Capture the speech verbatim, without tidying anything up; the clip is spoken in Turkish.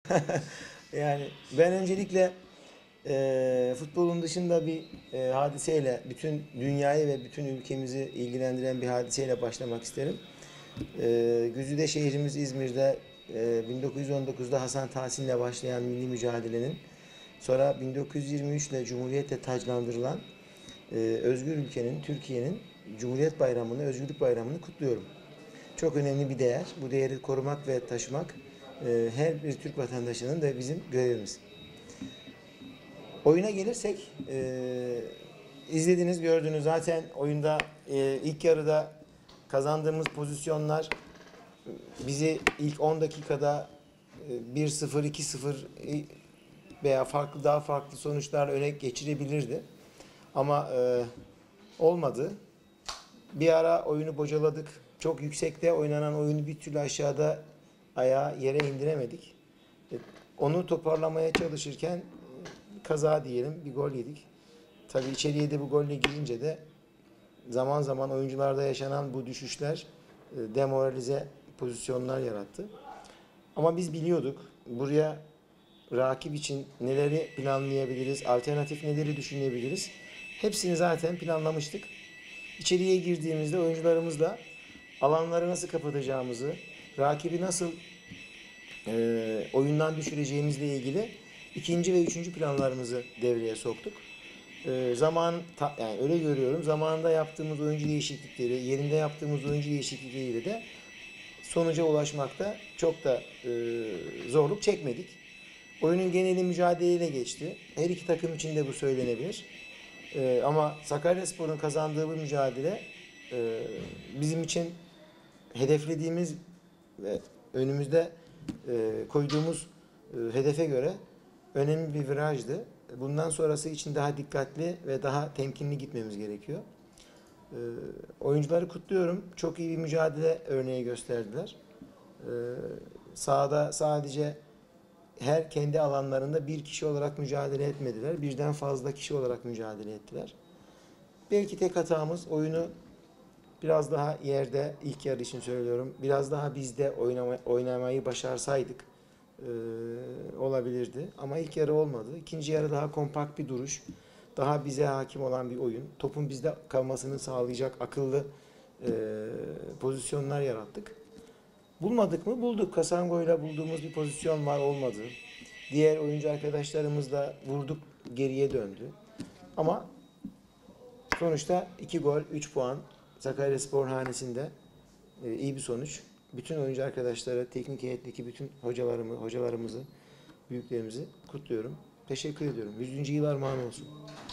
Yani ben öncelikle e, futbolun dışında bir e, hadiseyle, bütün dünyayı ve bütün ülkemizi ilgilendiren bir hadiseyle başlamak isterim. E, Güzide şehrimiz İzmir'de e, bin dokuz yüz on dokuzda Hasan Tahsin'le başlayan milli mücadelenin, sonra bin dokuz yüz yirmi üç ile Cumhuriyet'le taclandırılan e, özgür ülkenin, Türkiye'nin Cumhuriyet Bayramı'nı, Özgürlük Bayramı'nı kutluyorum. Çok önemli bir değer. Bu değeri korumak ve taşımak e, her bir Türk vatandaşının da bizim görevimiz. Oyuna gelirsek, e, izlediniz, gördünüz zaten oyunda e, ilk yarıda kazandığımız pozisyonlar bizi ilk on dakikada e, bir sıfır, iki sıfır e, veya farklı daha farklı sonuçlarla öne geçirebilirdi. Ama e, olmadı. Bir ara oyunu bocaladık. Çok yüksekte oynanan oyunu bir türlü aşağıda ayağı yere indiremedik. E, Onu toparlamaya çalışırken e, kaza diyelim bir gol yedik. Tabii içeriye de bu golle girince de zaman zaman oyuncularda yaşanan bu düşüşler e, demoralize pozisyonlar yarattı. Ama biz biliyorduk buraya rakip için neleri planlayabiliriz, alternatif neleri düşünebiliriz. Hepsini zaten planlamıştık. İçeriye girdiğimizde oyuncularımızla alanları nasıl kapatacağımızı, rakibi nasıl e, oyundan düşüreceğimizle ilgili ikinci ve üçüncü planlarımızı devreye soktuk. E, zaman ta, yani öyle görüyorum. Zamanında yaptığımız oyuncu değişiklikleri, yerinde yaptığımız oyuncu değişiklikleriyle de sonuca ulaşmakta çok da e, zorluk çekmedik. Oyunun geneli mücadeleyle geçti. Her iki takım için de bu söylenebilir. E, ama Sakaryaspor'un kazandığı bu mücadele e, bizim için hedeflediğimiz ve önümüzde e, koyduğumuz e, hedefe göre önemli bir virajdı. Bundan sonrası için daha dikkatli ve daha temkinli gitmemiz gerekiyor. E, oyuncuları kutluyorum. Çok iyi bir mücadele örneği gösterdiler. E, sahada sadece her kendi alanlarında bir kişi olarak mücadele etmediler. Birden fazla kişi olarak mücadele ettiler. Belki tek hatamız oyunu biraz daha yerde, ilk yarı için söylüyorum, biraz daha bizde oynama, oynamayı başarsaydık e, olabilirdi. Ama ilk yarı olmadı. İkinci yarı daha kompakt bir duruş, daha bize hakim olan bir oyun, topun bizde kalmasını sağlayacak akıllı e, pozisyonlar yarattık. Bulmadık mı? Bulduk. Kasango'yla bulduğumuz bir pozisyon var, olmadı. Diğer oyuncu arkadaşlarımızla vurduk, geriye döndü. Ama sonuçta iki gol, üç puan Sakaryaspor hanesinde e, iyi bir sonuç. Bütün oyuncu arkadaşları, teknik heyetteki bütün hocalarımı, hocalarımızı, büyüklerimizi kutluyorum. Teşekkür ediyorum. yüzüncü yıl armağan olsun.